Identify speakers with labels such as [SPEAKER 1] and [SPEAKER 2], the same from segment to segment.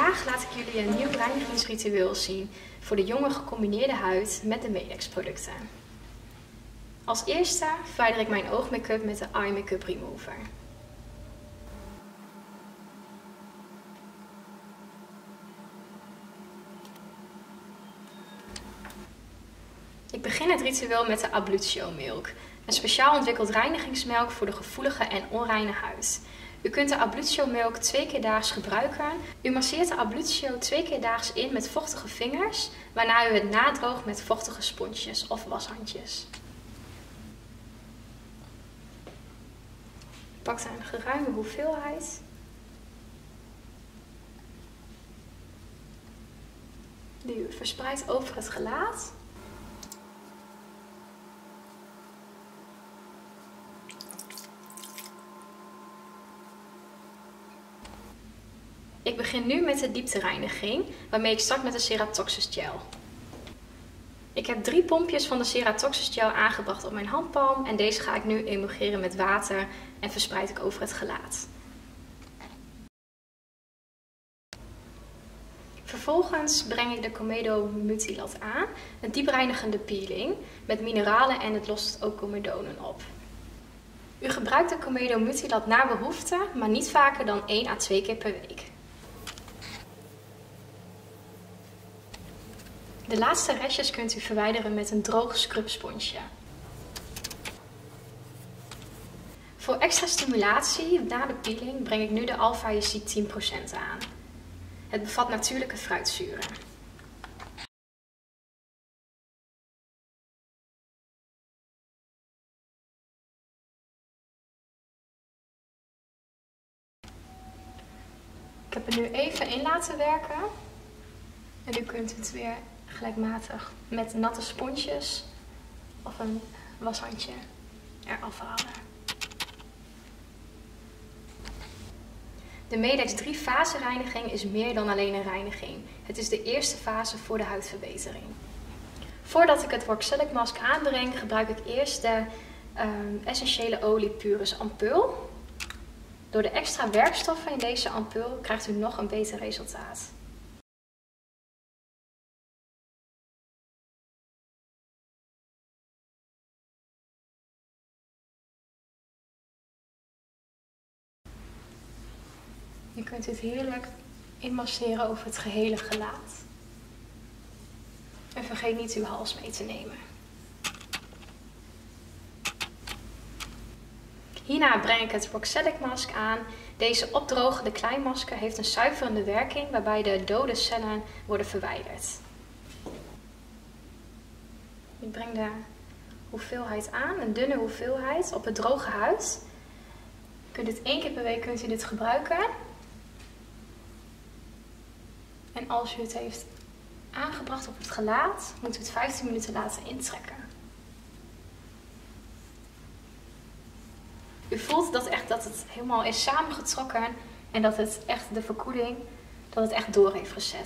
[SPEAKER 1] Vandaag laat ik jullie een nieuw reinigingsritueel zien voor de jonge gecombineerde huid met de Medex producten. Als eerste verwijder ik mijn oogmake-up met de Eye Makeup Remover. Ik begin het ritueel met de Ablutio Milk, een speciaal ontwikkeld reinigingsmelk voor de gevoelige en onreine huid. U kunt de Ablutio Milk 2 keer daags gebruiken. U masseert de Ablutio 2 keer daags in met vochtige vingers, waarna u het nadroogt met vochtige sponsjes of washandjes. Pak een geruime hoeveelheid. Die u verspreidt over het gelaat. Ik begin nu met de dieptereiniging, waarmee ik start met de Ceratoxis Gel. Ik heb 3 pompjes van de Ceratoxis Gel aangebracht op mijn handpalm en deze ga ik nu emulgeren met water en verspreid ik over het gelaat. Vervolgens breng ik de Comedo Mutilat aan, een diepreinigende peeling met mineralen en het lost ook comedonen op. U gebruikt de Comedo Mutilat naar behoefte, maar niet vaker dan 1 à 2 keer per week. De laatste restjes kunt u verwijderen met een droog scrubsponsje. Voor extra stimulatie na de peeling breng ik nu de Alpha Yacid 10% aan. Het bevat natuurlijke fruitzuren. Ik heb het nu even in laten werken. En u kunt het weer gelijkmatig met natte sponsjes of een washandje eraf halen. De Medex 3-fase reiniging is meer dan alleen een reiniging. Het is de eerste fase voor de huidverbetering. Voordat ik het Roxelic Mask aanbreng, gebruik ik eerst de essentiële olie Purus ampul. Door de extra werkstoffen in deze ampul krijgt u nog een beter resultaat. Je kunt dit heerlijk inmasseren over het gehele gelaat. En vergeet niet uw hals mee te nemen. Hierna breng ik het Roxelic Mask aan. Deze opdrogende kleinmasker heeft een zuiverende werking waarbij de dode cellen worden verwijderd. Ik breng de hoeveelheid aan, een dunne hoeveelheid op het droge huid. Dit 1 keer per week kunt u dit gebruiken. En als u het heeft aangebracht op het gelaat, moet u het 15 minuten laten intrekken. U voelt dat het helemaal is samengetrokken en dat het echt de verkoeling, dat het echt door heeft gezet.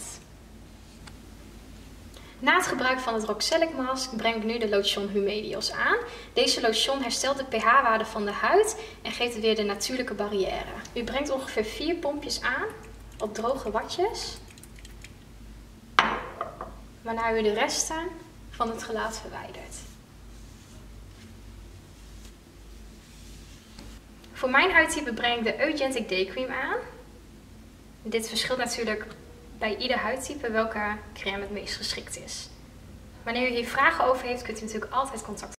[SPEAKER 1] Na het gebruik van het Roxelic Mask breng ik nu de Lotion Humedios aan. Deze lotion herstelt de pH-waarde van de huid en geeft weer de natuurlijke barrière. U brengt ongeveer 4 pompjes aan op droge watjes, waarna u de resten van het gelaat verwijdert. Voor mijn huidtype breng ik de Eugentic Day Cream aan. Dit verschilt natuurlijk bij ieder huidtype welke crème het meest geschikt is. Wanneer u hier vragen over heeft, kunt u natuurlijk altijd contact